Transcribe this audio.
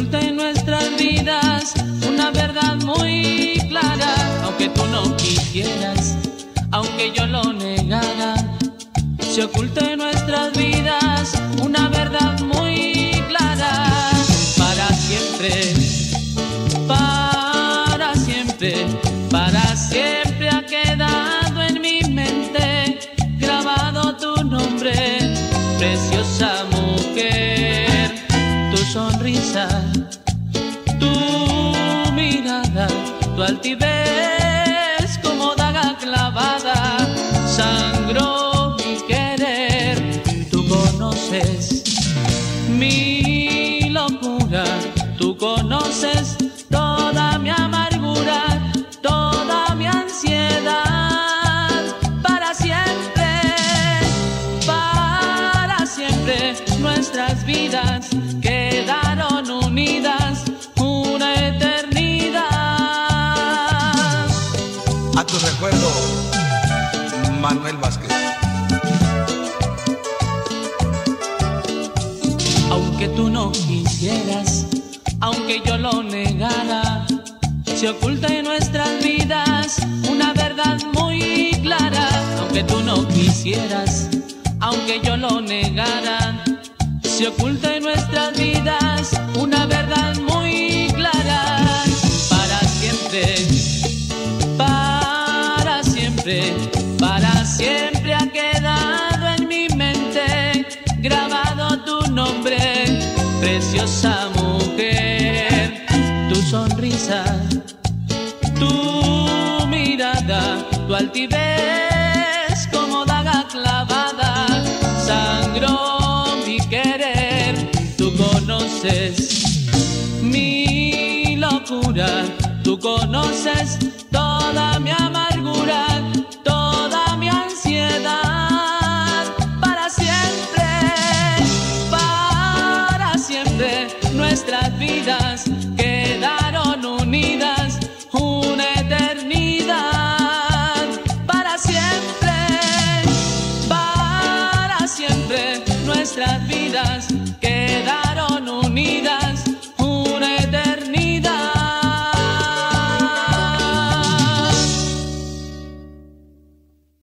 oculta en nuestras vidas una verdad muy clara, aunque tú no quisieras, aunque yo lo negara. Se oculta en nuestras vidas una verdad muy clara. Para siempre, para siempre, para siempre ha quedado en mi mente grabado tu nombre, preciosa mujer. Tu sonrisa, tu mirada, tu altivez como daga clavada, sangró mi querer. Tú conoces mi locura, tú conoces toda mi amargura, toda mi ansiedad. Para siempre nuestras vidas quedaron unidas, una eternidad. A tu recuerdo, Manuel Vázquez. Aunque tú no quisieras, aunque yo lo negara, se oculta en nuestras vidas una verdad muy clara. Aunque tú no quisieras, aunque yo lo negara, se oculta en nuestras vidas una verdad muy clara. Para siempre, para siempre, para siempre ha quedado en mi mente grabado tu nombre, preciosa mujer. Tu sonrisa, tu mirada, tu altivez como daga clavada, sangró mi querer. Tú conoces mi locura, tú conoces toda mi amargura, toda mi ansiedad. Para siempre nuestras vidas quedaron unidas, una eternidad. Para siempre nuestras vidas